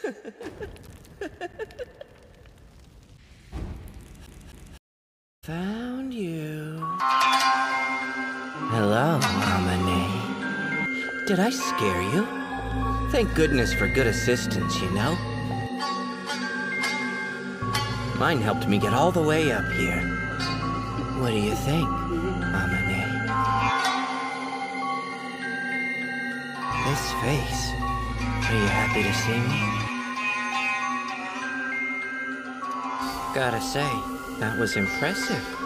Found you. Hello, Amane. Did I scare you? Thank goodness for good assistance, you know? Mine helped me get all the way up here. What do you think, Amane? This face. Are you happy to see me? Gotta say, that was impressive.